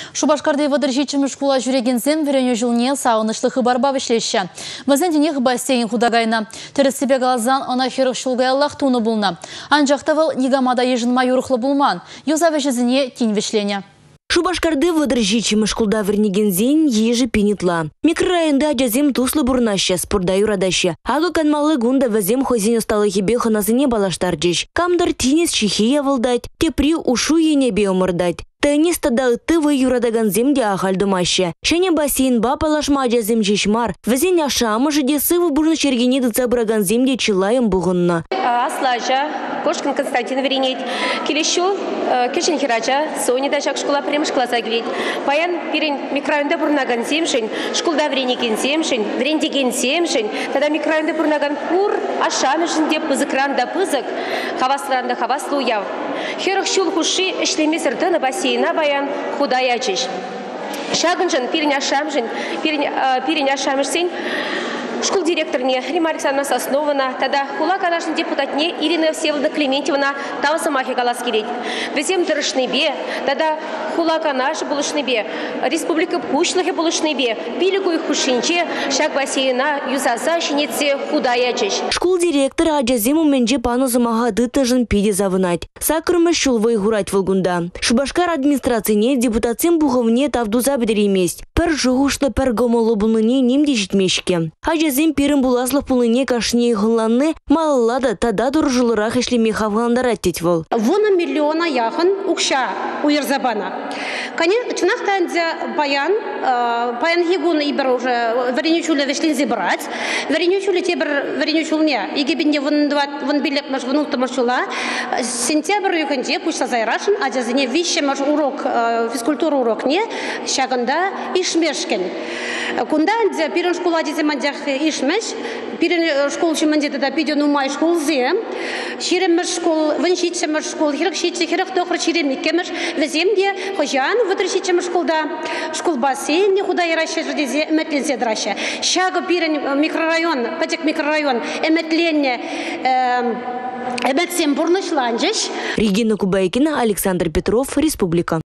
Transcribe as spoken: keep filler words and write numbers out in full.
Шубашкарды вадыр жетчімі шкула жүрегензен верене жылне сауынышлы хыбарба вішлеші. Мазенденех бассейн худагайна. Тірісіпе қалазан ана херық шылғай Аллах туны бұлна. Анжақтавыл негамада ежінма юрықлы бұлман. Юзавы жізіне тень вішлене. Шубашкарды вадыр жетчімі шкулда вернегензен ежі пенетла. Микрорайонда ажазем туслы бурнаща, спорда юрадаща. Ағы канмалы гунда вазем хозин усталы хебе ханасыне балаштар жеш. Камдар тинес чихия валдать, тепри ушу енебе омырдать. Теннис тада тывы юрадаган земде ахальдымаща. Шене бассейн ба палашма ажазем жешмар. Вазен ашамы жиде сывы бурны чергене дыца браган земде чилаем буғынна. Аслажа, Кошкин Константин Веренет, Келещу, Кешен Хирача, Сони Дашак школа прем школа заглит. Паян пирен микрорайонда бурнаган земшин, школда Веренеген земшин, Верендеген земшин, тогда микрорайонда бурнаган пур, ашамышин деп пызыкран да пызык, хавасларында хаваслу яв. Херох шул хуши эшлемесер тыны бассейна баян худаячиш. Шагынжын пирен ашамжын, пирен ашамышсен, школ директорне Рима Александровна Соснована, тогда хула канашын депутатне Ирина Всеволодовна Клементьевна Тавсамахи Галаскирит. Везем дырышныбе, тогда хула канаш булышныбе, республика Пушлахе булышныбе, пилику их хушинче, шаг бассейна юзаса шинеце худаячиш. Школ директора ажазему менже пану замага дытыжын пиде завынать. Сакрымы шулвай гурать волгунда. Шубашкар администрацийне депутатсем буғывне тавдуза бедереместь. Пер жуғышлы пер гомолы бұлыне немде жетмешке. Ажазем пирым буласлық бұлыне кашне ғынланны малылады тада дұржылырақ ешлеме хавғандар әттет вол. Вона миллиона яхын укша уйырзабана. Конечно, чунахтанзе баян, баян хигун ибер уже веренючуле вешлинзе брать, веренючуле тебер веренючулне, игебинде вон вон билек маш внутрь машула, сентябрь юканде пусть сазайрашен, а жазне вище маш урок физкультура урок не, шаганда ишмешкен. Кунданзе пирен школа диземандях ишмеш, пирен школ чиманде да пидену май школ зе, ширемеш школ, веншичемеш школ, хирокшиче, хирок тохр ширемикемеш, веземде хожан вытращичемеш школда, школ бассейн куда я расчет дезе метлензе драща. Шага пирен микрорайон, патек микрорайон, эметленне эметсем бурнышланжеш. Регина Кубайкина, Александр Петров, Республика.